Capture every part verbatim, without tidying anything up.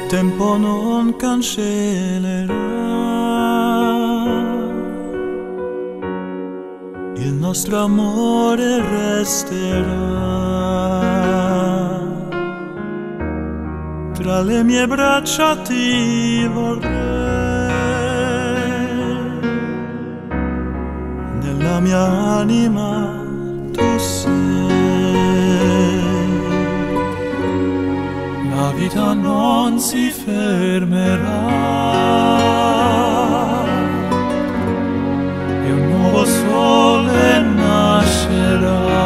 tempo non cancellerà il nostro amore, resterà tra le mie braccia, ti vorrei, nella mia anima tu sei. La vita non si fermerà e un nuovo sole nascerà.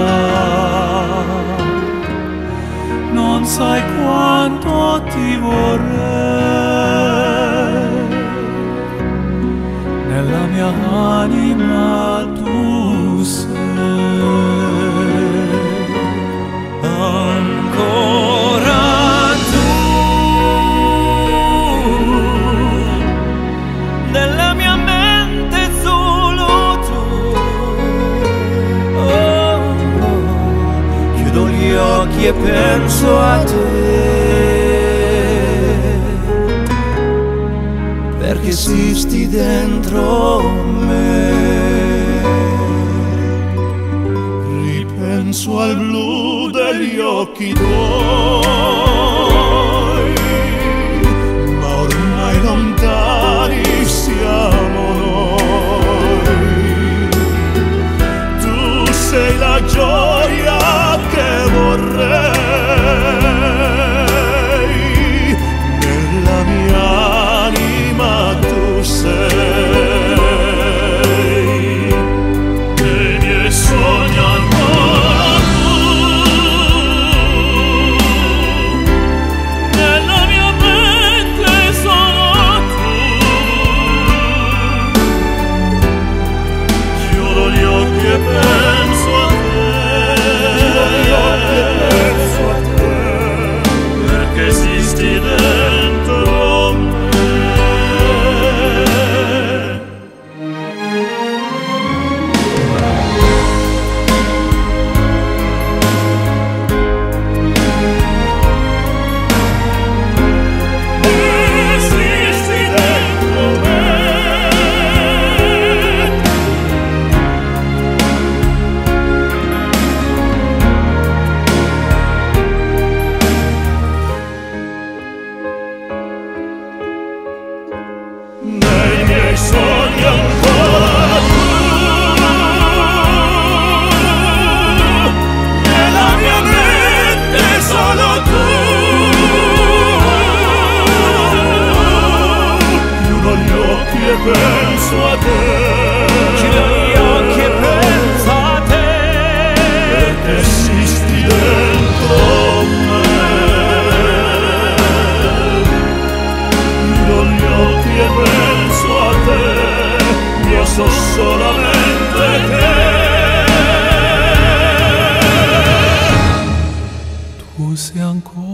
Non sai quanto ti vorrei, nella mia anima tu sei. Ancora nella mia mente solo tu. Oh, oh. Chiudo gli occhi e penso a te, perché esisti dentro me. Ripenso al blu degli occhi tuoi, ma ormai lontani siamo noi. Tu sei la gioia che vorrei, nella mia anima tu sei. Nei miei sogni ancora tu, nella mia mente solo tu. Chiudo gli occhi e penso a te, chiudo gli occhi e penso a te, perché esisti dentro me. Esisti dentro me. Nei miei sogni ancora tu, nella mia mente solo tu. Chiudo gli occhi e penso a te, chiudo gli occhi e penso a te, perché esisti dentro me. Chiudo gli occhi e penso a te, io so solamente te. Tu sei ancora